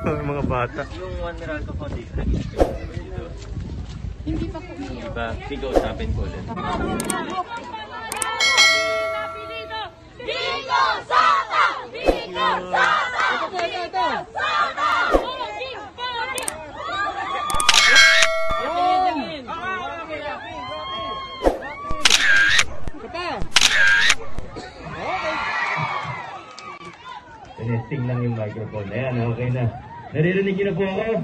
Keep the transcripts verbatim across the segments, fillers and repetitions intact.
Mga bata. Yung One Meralco Foundation, nag-explain ko ba dito? Hindi pa po niyo. Diba? Sige, usapin ko ulit. Bingo Sata! Bingo Sata! Bingo Sata! Testing lang yung microphone. Ayan, okay na. Naririnig niyo na po ako?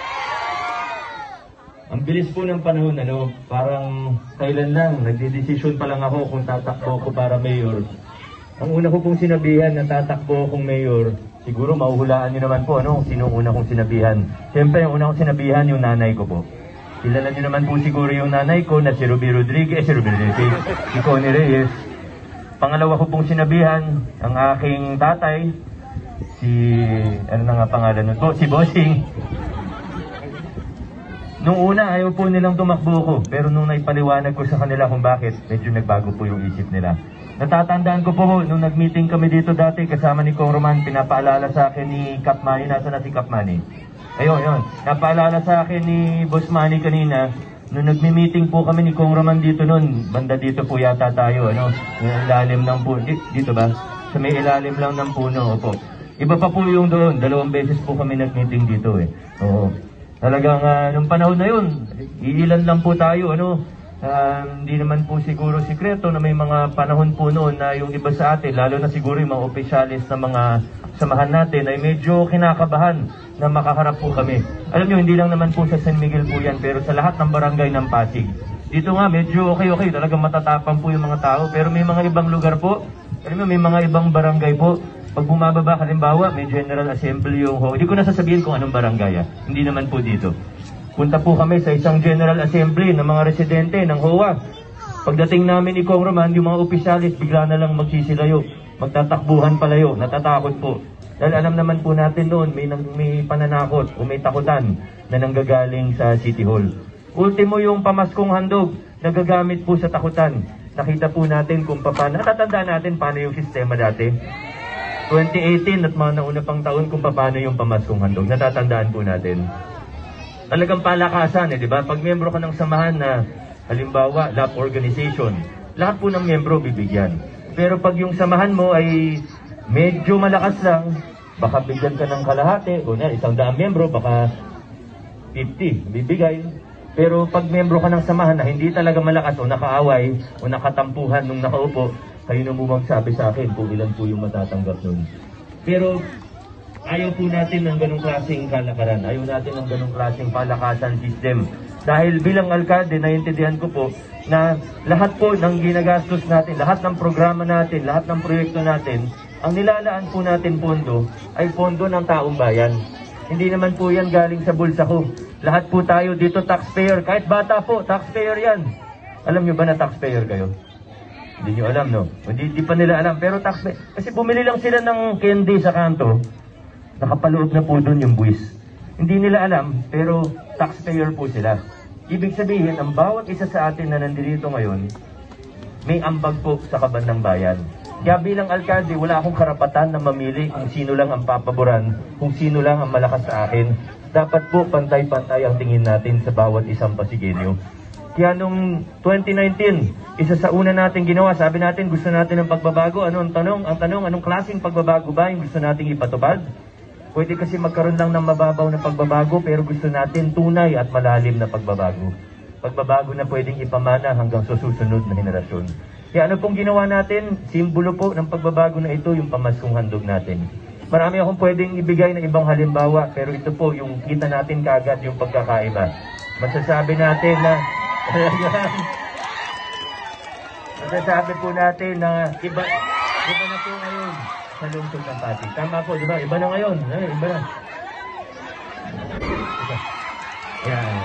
Ang bilis po ng panahon, ano, parang kailan lang, nagdidesisyon pa lang ako kung tatakbo ko para mayor. Ang una ko pong sinabihan na tatakbo akong mayor, siguro mahuhulaan niyo naman po, ano, sino una kong sinabihan. Siyempre, yung una kong sinabihan, yung nanay ko po. Kilala niyo naman po siguro yung nanay ko na si Ruby Rodriguez, si Ruby Rodriguez, si Connie Reyes. Pangalawa ko pong sinabihan, ang aking tatay, si, ano na nga pangalan nun po, si Bossing. Nung una, ayaw po nilang tumakbo ko, pero nung naipaliwanag ko sa kanila kung bakit, medyo nagbago po yung isip nila. Natatandaan ko po, nung nag-meeting kami dito dati, kasama ni Kong Roman, pinapaalala sa akin ni Cap Manny, nasa na si Cap Manny? Ayun, yun. Napaalala sa akin ni Boss Manny kanina, nung nagmi-meeting po kami ni Kong Roman dito nun, banda dito po yata tayo, ano, yung ilalim ng puno, dito ba? Sa may ilalim lang ng puno, opo. Iba pa po yung doon, dalawang beses po kami nag-meeting dito eh. Oo. Talagang uh, nung panahon na yun, iilan lang po tayo, ano, uh, hindi naman po siguro sikreto na may mga panahon po noon na yung iba sa atin, lalo na siguro yung mga opisyalis na mga samahan natin ay medyo kinakabahan na makaharap po kami. Alam nyo, hindi lang naman po sa San Miguel po yan, pero sa lahat ng barangay ng Pasig. Dito nga, medyo okay-okay, talagang matatapang po yung mga tao, pero may mga ibang lugar po, alam nyo, may mga ibang barangay po. Pag bumababa, halimbawa, may General Assembly yung ho. Hindi ko na sasabihin kung anong barangay. Ah. Hindi naman po dito. Punta po kami sa isang General Assembly ng mga residente ng H O A. Pagdating namin ni Kong Roman, yung mga opisyalis, bigla na lang magsisilayo. Magtatakbuhan palayo. Natatakot po. Dahil alam naman po natin noon, may, may pananakot o may takutan na nanggagaling sa City Hall. Ultimo yung pamaskong handog, nagagamit po sa takutan. Nakita po natin kung paano. Natatandaan natin paano yung sistema dati. twenty eighteen at mga nauna pang taon kung paano yung pamaskong handog. Natatandaan po natin. Talagang palakasan, eh, di ba? Pag miyembro ka ng samahan na, halimbawa, lap organization, lahat po ng miyembro bibigyan. Pero pag yung samahan mo ay medyo malakas lang, baka bigyan ka ng kalahati, o na, isang daang miyembro, baka fifty, bibigay. Pero pag miyembro ka ng samahan na hindi talaga malakas o nakaaway o nakatampuhan nung nakaupo, kayo na mo magsabi sa akin kung ilan po yung matatanggap nun. Pero ayaw po natin ng ganong klaseng kalakaran. Ayaw natin ng ganong klaseng palakasan system. Dahil bilang alkalde, naiintindihan ko po na lahat po ng ginagastos natin, lahat ng programa natin, lahat ng proyekto natin, ang nilalaan po natin pondo ay pondo ng taong bayan. Hindi naman po yan galing sa bulsa ko. Lahat po tayo dito taxpayer. Kahit bata po, taxpayer yan. Alam nyo ba na taxpayer kayo? Hindi nyo alam, no? Hindi, hindi pa nila alam. Pero taxpayer, kasi bumili lang sila ng candy sa kanto, nakapaloob na po doon yung buwis. Hindi nila alam, pero taxpayer po sila. Ibig sabihin, ang bawat isa sa atin na nandito ngayon, may ambag po sa kaban ng bayan. Kaya bilang alkalde, wala akong karapatan na mamili kung sino lang ang papaboran, kung sino lang ang malakas sa akin. Dapat po pantay-pantay ang tingin natin sa bawat isang Pasigenyo. Kaya nung twenty nineteen, isa sa una natin ginawa, sabi natin gusto natin ng pagbabago. Ano ang tanong? Ang tanong, anong klaseng pagbabago ba yung gusto nating ipatupad? Pwede kasi magkaroon lang ng mababaw na pagbabago, pero gusto natin tunay at malalim na pagbabago. Pagbabago na pwedeng ipamana hanggang sa susunod na henerasyon. Kaya ano pong ginawa natin? Simbolo po ng pagbabago na ito, yung pamaskong handog natin. Marami akong pwedeng ibigay na ibang halimbawa, pero ito po yung kita natin kaagad yung pagkakaiba. Masasabi natin na masasabi po natin na iba, iba na po ngayon sa lungsod ng Pasig. Tama po, di ba? Iba na ngayon. Ay, iba na. Yan.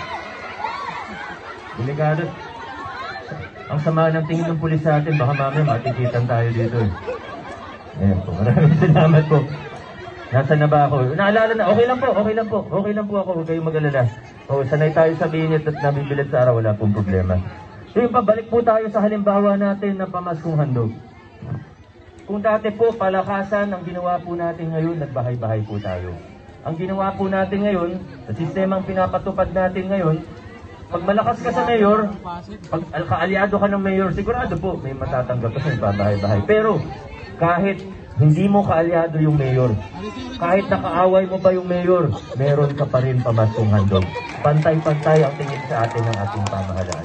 Delikado. Ang sama ng tingin ng pulis sa atin, baka mamaya matikitan tayo dito. Ayan po. Maraming salamat po. Nasaan na ba ako? Naalala na. Okay lang po. Okay lang po. Okay lang po ako. Huwag kayong mag-alala. O, sanay tayo sa binit at nabibilit sa araw. Wala pong problema. So, yung pabalik po tayo sa halimbawa natin ng pamaskong handog. Kung dati po, palakasan ang ginawa po natin ngayon, nagbahay-bahay po tayo. Ang ginawa po natin ngayon, sa sistemang pinapatupad natin ngayon, pag malakas ka sa mayor, pag kaalyado ka ng mayor, sigurado po may matatanggap ka sa bahay-bahay. Pero kahit hindi mo kaalyado yung mayor, kahit nakaaway mo pa yung mayor, meron ka pa rin pamaskong handog. Pantay-pantay ang tingin sa atin ng ating pamahalaan.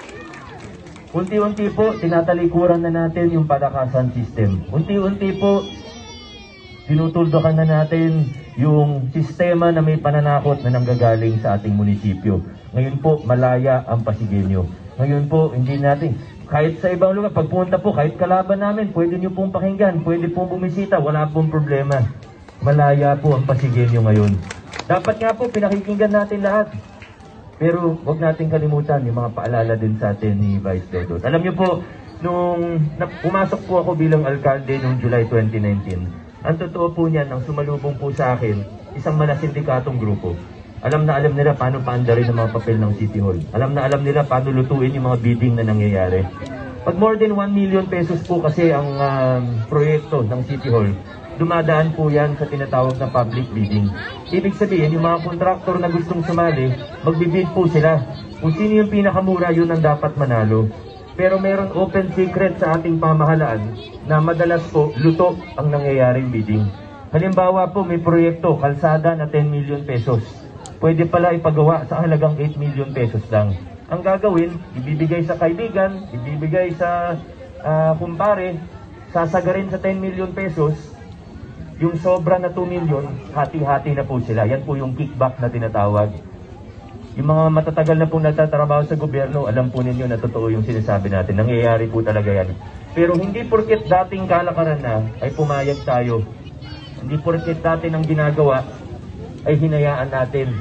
Unti-unti po, tinatalikuran na natin yung palakasan system. Unti-unti po, tinutuldokan na natin yung sistema na may pananakot na nanggagaling sa ating munisipyo. Ngayon po, malaya ang Pasigueño. Ngayon po, hindi natin, kahit sa ibang lugar, pagpunta po, kahit kalaban namin, pwede nyo pong pakinggan, pwede pong bumisita, wala pong problema. Malaya po ang Pasigueño ngayon. Dapat nga po, pinakikinggan natin lahat. Pero wag natin kalimutan yung mga paalala din sa atin ni Vice Dodot. Alam niyo po, nung pumasok po ako bilang alkalde noong July twenty nineteen, ang totoo po niyan, ang sumalubong po sa akin, isang manasindikatong grupo. Alam na alam nila paano paandarin ang mga papel ng City Hall. Alam na alam nila paano lutuin yung mga bidding na nangyayari. Pag more than one million pesos po kasi ang uh, proyekto ng City Hall, dumadaan po yan sa tinatawag na public bidding. Ibig sabihin, yung mga kontraktor na gustong sumali, magbibid po sila. Kung sino yung pinakamura, yun ang dapat manalo. Pero meron open secret sa ating pamahalaan na madalas po, luto ang nangyayaring bidding. Halimbawa po, may proyekto, kalsada na ten million pesos. Pwede pala ipagawa sa halagang eight million pesos lang. Ang gagawin, ibibigay sa kaibigan, ibibigay sa uh, kumpare, sasagarin sa ten million pesos, yung sobra na two million, hati-hati na po sila. Yan po yung kickback na tinatawag. Yung mga matatagal na po nagtatrabaho sa gobyerno, alam po ninyo na totoo yung sinasabi natin. Nangyayari po talaga yan. Pero hindi porket dating kalakaran na, ay pumayag tayo. Hindi porket dating ang ginagawa, ay hinayaan natin.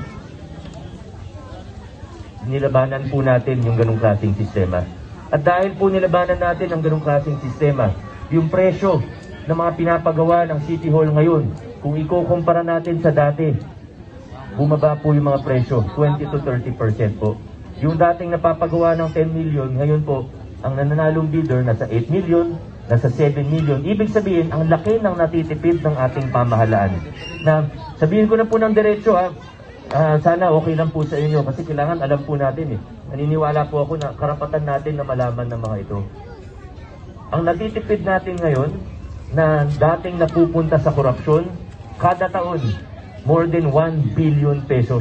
Nilabanan po natin yung ganong klaseng sistema. At dahil po nilabanan natin ang ganong klaseng sistema, yung presyo na mga pinapagawa ng City Hall ngayon, kung ikukumpara natin sa dati, bumaba po yung mga presyo, twenty to thirty percent po. Yung dating napapagawa ng ten million, ngayon po, ang nananalong bidder nasa eight million, nasa seven million. Ibig sabihin, ang laki ng natitipid ng ating pamahalaan. Na sabihin ko na po ng diretso, ha, uh, sana okay lang po sa inyo, kasi kailangan alam po natin eh. Naniniwala po ako na karapatan natin na malaman ng mga ito. Ang natitipid natin ngayon, na dating napupunta sa korupsyon, kada taon, more than one billion pesos.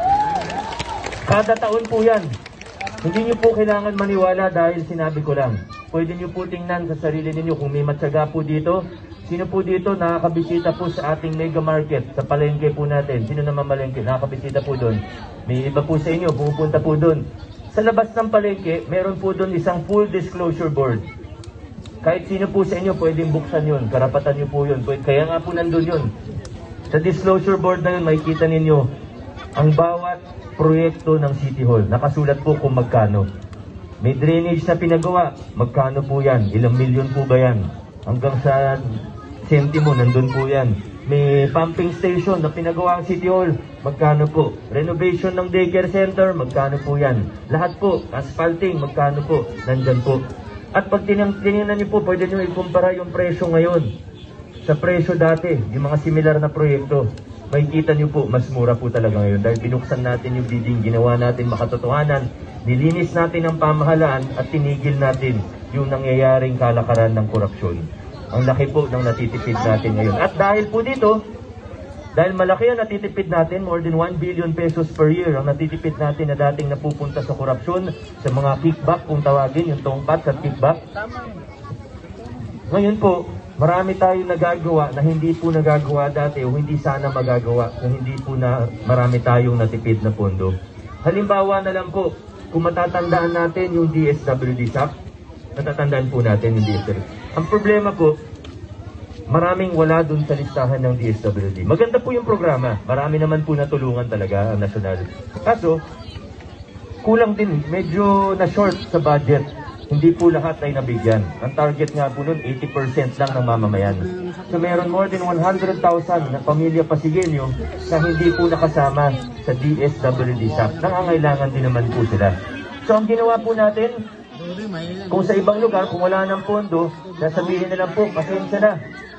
Kada taon po yan. Hindi niyo po kailangan maniwala dahil sinabi ko lang. Pwede niyo po tingnan sa sarili ninyo kung may matyaga po dito. Sino po dito nakakabisita po sa ating mega market, sa palengke po natin? Sino naman malengke? Nakakabisita po doon. May iba po sa inyo, pumupunta po doon. Sa labas ng palengke, meron po doon isang full disclosure board. Kahit sino po sa inyo pwedeng buksan yun. Karapatan niyo po yun. Kaya nga po nandun yun. Sa disclosure board na yun, makikita ninyo ang bawat proyekto ng City Hall. Nakasulat po kung magkano. May drainage na pinagawa. Magkano po yan? Ilang milyon po ba yan? Hanggang sa sentimo, nandun po yan. May pumping station na pinagawa ang City Hall. Magkano po? Renovation ng daycare center. Magkano po yan? Lahat po. Asphalting. Magkano po? Nandyan po. At pag tinignan niyo po, pwede niyo ikumpara yung presyo ngayon sa presyo dati, yung mga similar na proyekto. Makikita niyo po, mas mura po talaga ngayon dahil binuksan natin yung bidding, ginawa natin makatotohanan, nilinis natin ang pamahalaan at tinigil natin yung nangyayaring kalakaran ng korupsyon. Ang laki po ng natitipid natin ngayon. At dahil po dito, dahil malaki ang natitipid natin, more than one billion pesos per year ang natitipid natin na dating napupunta sa korupsyon, sa mga kickback kung tawagin, yung tongpat at kickback. Ngayon po, marami tayong nagagawa na hindi po nagagawa dati o hindi sana magagawa na hindi po na marami tayong natipid na pondo. Halimbawa na lang po, kung matatandaan natin yung D S W D S A P, natatandaan po natin yung D S W D. Ang problema po, maraming wala dun sa listahan ng D S W D. Maganda po yung programa. Marami naman po natulungan talaga ang national. Kaso, kulang din. Medyo na-short sa budget. Hindi po lahat ay nabigyan. Ang target nga po nun, eighty percent lang ng mamamayan. So meron more than one hundred thousand na pamilya Pasigueño na hindi po nakasama sa D S W D S A P. Nangangailangan din naman po sila. So ang ginawa po natin, kung sa ibang lugar, kung wala ng pondo, nasabihin na lang po, pasensya na.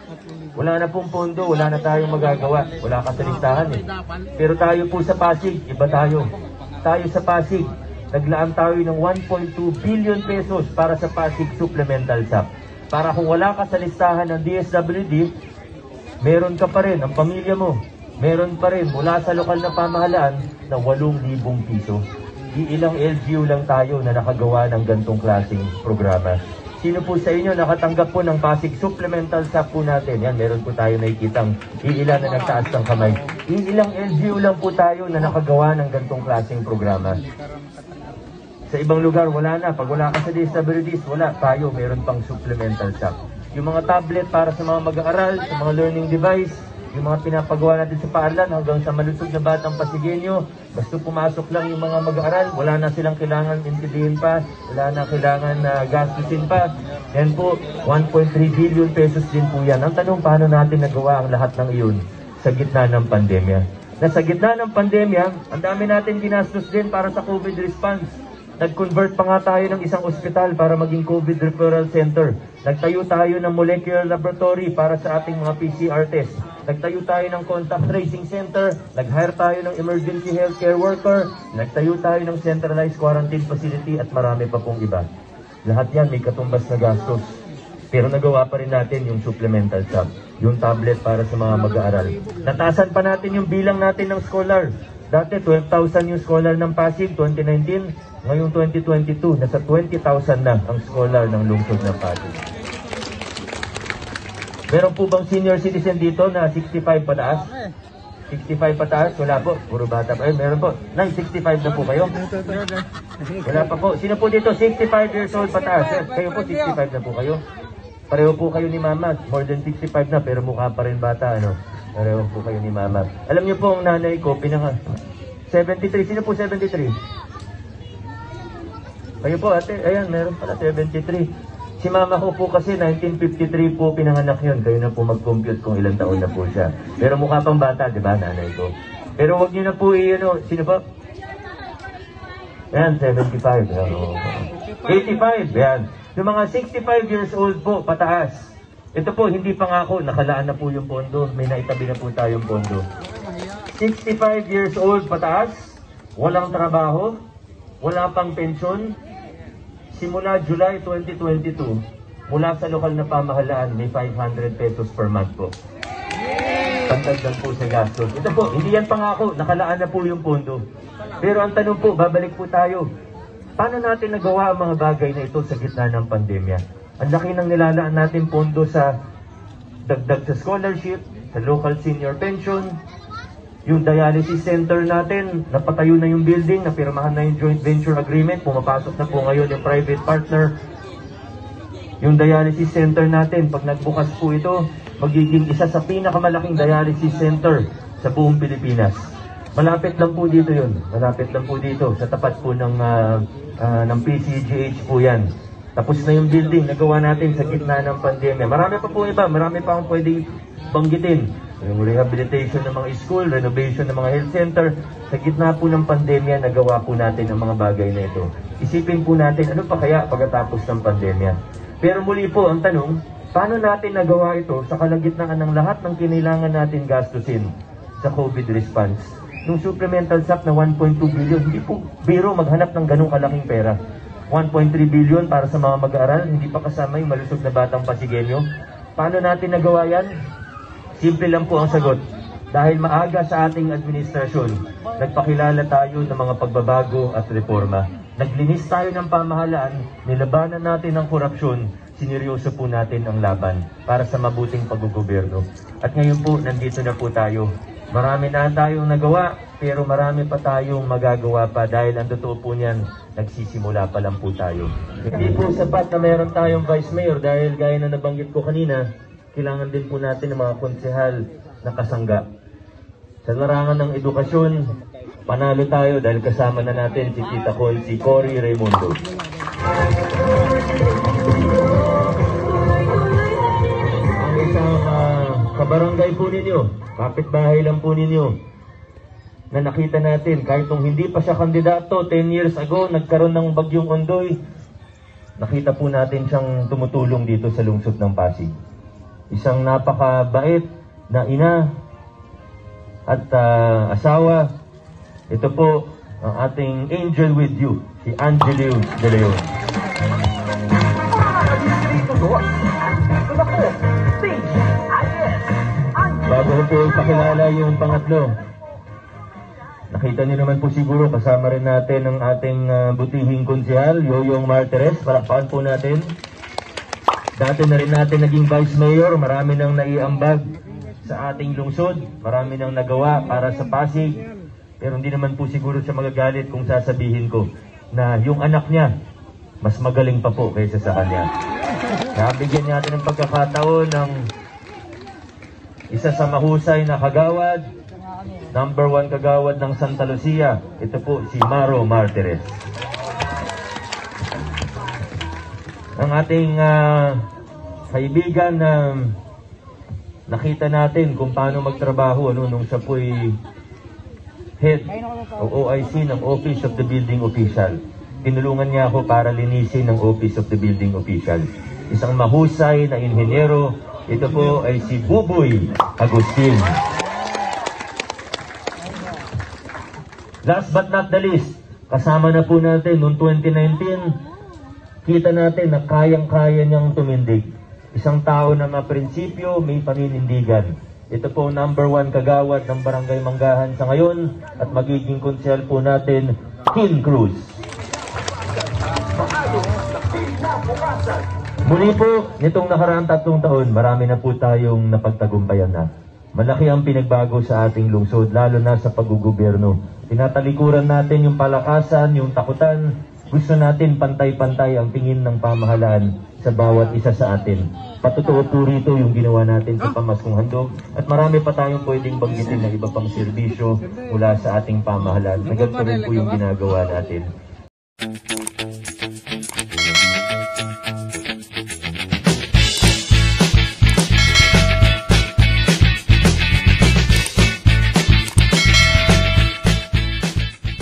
Wala na pong pondo, wala na tayong magagawa. Wala ka sa listahan eh. Pero tayo po sa Pasig, iba tayo. Tayo sa Pasig, naglaan tayo ng one point two billion pesos para sa Pasig Supplemental S A P. Para kung wala ka sa listahan ng D S W D, meron ka pa rin, ang pamilya mo, meron pa rin mula sa lokal na pamahalaan na walong libong piso. Iilang L G U lang tayo na nakagawa ng gantong klaseng programa. Sino po sa inyo nakatanggap po ng Pasig Supplemental S A P po natin? Yan, meron po tayo nakikitang iilan na nagtaas ng kamay. Iilang L G U lang po tayo na nakagawa ng gantong klaseng programa. Sa ibang lugar, wala na. Pag wala ka sa D S W Ds, wala. Tayo, meron pang Supplemental S A P. Yung mga tablet para sa mga mag-aaral, sa mga learning device, yung mga pinapagawa natin sa paaralan hanggang sa malusog na batang Pasigenyo, basta pumasok lang yung mga mag-aaral, wala na silang kailangan intindihin pa, wala na kailangan na uh, gastusin pa. Yan po, one point three billion pesos din po yan. Ang tanong, paano natin nagawa ang lahat ng iyon sa gitna ng pandemya? Na sa gitna ng pandemya, ang dami natin ginastos din para sa COVID response. Nag-convert pa nga tayo ng isang ospital para maging COVID referral center. Nagtayo tayo ng molecular laboratory para sa ating mga P C R test. Nagtayo tayo ng contact tracing center. Nag-hire tayo ng emergency healthcare worker. Nagtayo tayo ng centralized quarantine facility at marami pa pong iba. Lahat yan may katumbas na gastos. Pero nagawa pa rin natin yung supplemental S A P, yung tablet para sa mga mag-aaral. Natasan pa natin yung bilang natin ng scholar. Dati twelve thousand yung scholar ng Pasig, twenty nineteen. Ngayong twenty twenty-two, nasa twenty thousand na ang scholar ng lungsod ng Pasig. Meron po bang senior citizen dito na sixty-five pataas? sixty-five pataas? Wala po. Puro bata pa. Eh, meron po. Nay, sixty-five na po kayo? Wala pa po. Sino po dito? sixty-five years old pataas. Eh, kayo po, sixty-five na po kayo? Pareho po kayo ni Mama. More than sixty-five na, pero mukha pa rin bata. Ano? Pareho po kayo ni Mama. Alam niyo po, ang nanay ko, pinang... seventy-three. Sino po seventy-three? Kayo po, ate. Ayan, meron pala seventy-three. Si Mama ko po kasi nineteen fifty-three po pinanganak yun. Kayo na po mag-compute kung ilang taon na po siya. Pero mukha pang bata, di ba, nanay ko? Pero wag niyo na po i-ano. Sino ba? Ayan, seventy-five. Ayan, eighty-five. Ayan. Yung mga sixty-five years old po, pataas. Ito po, hindi pa nga ako. Nakalaan na po yung pondo. May naitabi na po tayong pondo. sixty-five years old, pataas. Walang trabaho. Wala pang pensyon. Simula July twenty twenty-two, mula sa lokal na pamahalaan, may five hundred pesos per month po. Pantagdag po sa gastos. Ito po, hindi yan pangako, nakalaan na po yung pondo. Pero ang tanong po, babalik po tayo. Paano natin nagawa ang mga bagay na ito sa gitna ng pandemya? Ang laki ng nilalaan natin pondo sa dagdag sa scholarship, sa local senior pension, yung dialysis center natin, napatayo na yung building, napirmahan na yung joint venture agreement, pumapasok na po ngayon yung private partner. Yung dialysis center natin, pag nagbukas po ito, magiging isa sa pinakamalaking dialysis center sa buong Pilipinas. Malapit lang po dito yun, malapit lang po dito, sa tapat po ng, uh, uh, ng P C G H po yan. Tapos na yung building, nagawa natin sa gitna ng pandemya. Marami pa po iba, marami pa akong pwedeng banggitin. Yung rehabilitation ng mga school, renovation ng mga health center. Sa gitna po ng pandemya, nagawa po natin ang mga bagay na ito. Isipin po natin, ano pa kaya pagkatapos ng pandemya? Pero muli po, ang tanong, paano natin nagawa ito sa kalagitnaan ng lahat ng kinailangan natin gastusin sa COVID response? Yung supplemental S A P na one point two billion, hindi po biro maghanap ng ganung kalaking pera. one point three billion para sa mga mag-aaral, hindi pa kasama yung malusog na batang Pasigenyo. Paano natin nagawa yan? Simple lang po ang sagot. Dahil maaga sa ating administrasyon, nagpakilala tayo ng mga pagbabago at reforma. Naglinis tayo ng pamahalaan, nilabanan natin ang korupsyon, sineryoso po natin ang laban para sa mabuting paggugoberno. At ngayon po, nandito na po tayo. Marami na tayong nagawa, pero marami pa tayong magagawa pa dahil ang totoo po niyan, nagsisimula pa lang po tayo. Hindi po sapat na meron tayong Vice Mayor dahil gaya na nabanggit ko kanina, kailangan din po natin ng mga konsehal na kasangga. Sa larangan ng edukasyon, panalo tayo dahil kasama na natin si Tita Con, si Cory Raimundo. Ang isang uh, kabarangay po ninyo, kapitbahay lang po ninyo, na nakita natin, kahit kung hindi pa siya kandidato, ten years ago, nagkaroon ng bagyong Ondoy, nakita po natin siyang tumutulong dito sa lungsod ng Pasig. isang napakabait na ina at uh, asawa. Ito po ang ating angel with you, si Angelio De Leon. Bago ko po ipakilala yung pangatlo, nakita niyo naman po siguro kasama rin natin ang ating uh, butihing konsehal, Yoyong Martires. Palakpakan po natin. Dati na rin natin naging Vice Mayor, marami nang naiambag sa ating lungsod, marami nang nagawa para sa Pasig. Pero hindi naman po siguro siya magagalit kung sasabihin ko na yung anak niya, mas magaling pa po kaysa sa kanya. Nabigyan natin ng pagkakataon ng isa sa mahusay na kagawad, number one kagawad ng Santa Lucia. Ito po si Maro Martires. Ang ating uh, kaibigan na uh, nakita natin kung paano magtrabaho ano, nung siya po'y head o O I C ng Office of the Building Official. Tinulungan niya ako para linisin ng Office of the Building Official. Isang mahusay na inhenyero, ito po ay si Buboy Agustin. Last but not the least, kasama na po natin noong twenty nineteen, kita natin na kayang-kaya niyang tumindig. Isang tao na maprinsipyo, may paninindigan. Ito po number one kagawad ng Barangay Manggahan sa ngayon at magiging konsehal po natin, Kin Cruz. Muli po, nitong nakaraang tatlong taon, marami na po tayong napagtagumpayan na. Malaki ang pinagbago sa ating lungsod, lalo na sa paggugobyerno. Tinatalikuran natin yung palakasan, yung takutan. Gusto natin pantay-pantay ang tingin ng pamahalaan sa bawat isa sa atin. Patutuo po rito yung ginawa natin sa Pamaskong Handog at marami pa tayong pwedeng banggitin na iba pang serbisyo mula sa ating pamahalaan. Naganto rin po yung ginagawa natin.